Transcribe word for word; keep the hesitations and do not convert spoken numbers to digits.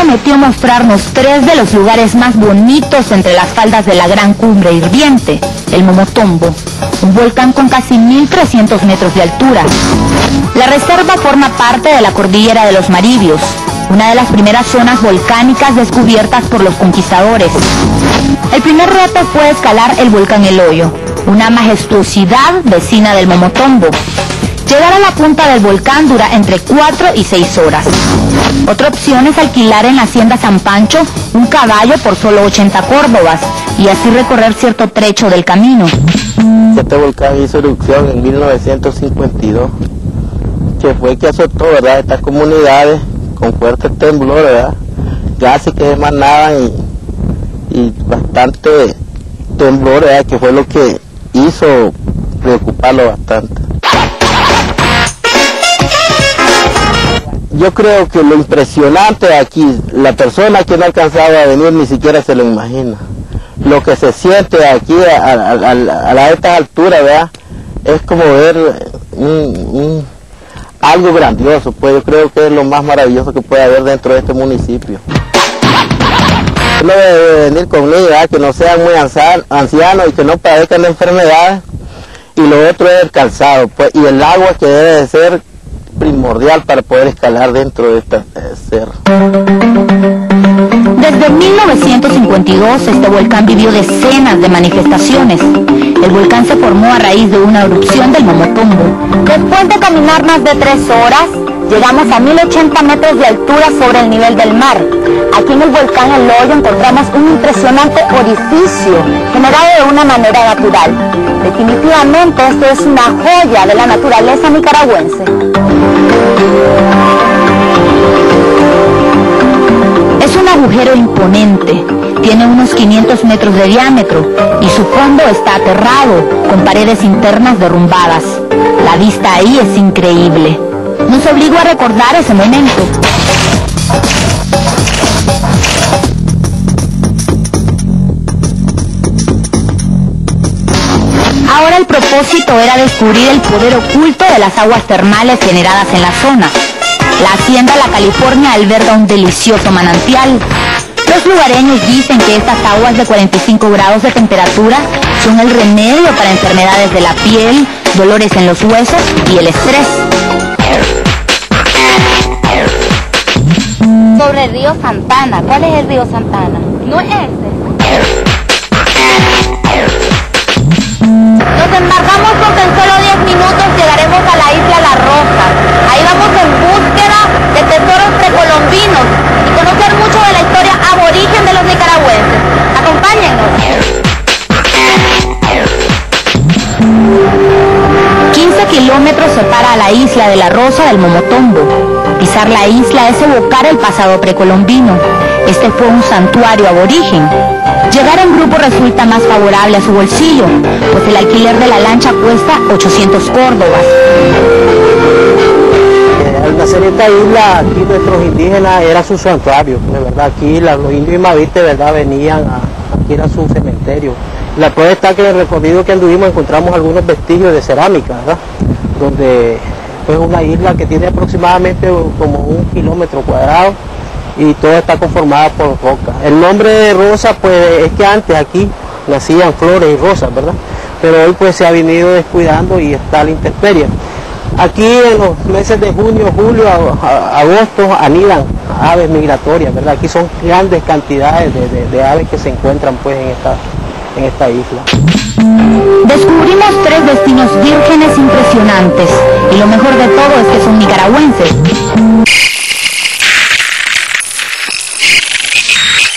prometió mostrarnos tres de los lugares más bonitos entre las faldas de la gran cumbre hirviente, el Momotombo, un volcán con casi mil trescientos metros de altura. La reserva forma parte de la cordillera de los Maribios, una de las primeras zonas volcánicas descubiertas por los conquistadores. El primer reto fue escalar el volcán El Hoyo, una majestuosidad vecina del Momotombo. Llegar a la punta del volcán dura entre cuatro y seis horas. Otra opción es alquilar en la hacienda San Pancho un caballo por solo ochenta córdobas y así recorrer cierto trecho del camino. Este volcán hizo erupción en mil novecientos cincuenta y dos, que fue que azotó, ¿verdad?, estas comunidades con fuertes temblores, ¿verdad?, gases que emanaban y, y bastante temblor, ¿verdad?, que fue lo que hizo preocuparlo bastante. Yo creo que lo impresionante de aquí, la persona que no alcanzaba a venir ni siquiera se lo imagina. Lo que se siente aquí a, a, a, a estas alturas, ¿verdad?, es como ver un, un, algo grandioso, pues yo creo que es lo más maravilloso que puede haber dentro de este municipio. Uno debe venir conmigo, ¿verdad?, que no sean muy ancianos y que no padezcan de enfermedades. Y lo otro es el calzado, pues, y el agua, que debe de ser primordial para poder escalar dentro de esta eh, cerro. Desde mil novecientos cincuenta y dos este volcán vivió decenas de manifestaciones. El volcán se formó a raíz de una erupción del Momotombo. Después de caminar más de tres horas, llegamos a mil ochenta metros de altura sobre el nivel del mar. Aquí en el volcán El Hoyo encontramos un impresionante orificio generado de una manera natural. Definitivamente esto es una joya de la naturaleza nicaragüense. Es un agujero imponente, tiene unos quinientos metros de diámetro y su fondo está aterrado, con paredes internas derrumbadas. La vista ahí es increíble. Nos obligó a recordar ese momento. Ahora el propósito era descubrir el poder oculto de las aguas termales generadas en la zona. La hacienda La California alberga un delicioso manantial. Los lugareños dicen que estas aguas de cuarenta y cinco grados de temperatura son el remedio para enfermedades de la piel, dolores en los huesos y el estrés. Sobre el río Santana, ¿cuál es el río Santana? ¿No es este? Nos embarcamos con tan solo diez minutos, llegaremos a la isla La Rosa. Ahí vamos en búsqueda de tesoros precolombinos y conocer mucho de la historia aborigen de los nicaragüenses. Acompáñennos. quince kilómetros separa a la isla de La Rosa del Momotombo. Pisar la isla es evocar el pasado precolombino. Este fue un santuario aborigen. Llegar en grupo resulta más favorable a su bolsillo, pues el alquiler de la lancha cuesta ochocientos córdobas. Al nacer esta isla, aquí nuestros indígenas era su santuario, de verdad. Aquí la, los indios y mavites, verdad, venían a, aquí era su cementerio. La prueba está que en el recorrido que anduvimos encontramos algunos vestigios de cerámica, ¿verdad?, donde es una isla que tiene aproximadamente como un kilómetro cuadrado y todo está conformado por roca. El nombre de Rosa, pues es que antes aquí nacían flores y rosas, ¿verdad?, pero hoy pues se ha venido descuidando y está a la intemperie. Aquí en los meses de junio, julio, a, a, agosto anidan aves migratorias, ¿verdad? Aquí son grandes cantidades de, de, de aves que se encuentran pues en esta, en esta isla. Descubrimos tres destinos vírgenes impresionantes y lo mejor de todo es que son nicaragüenses.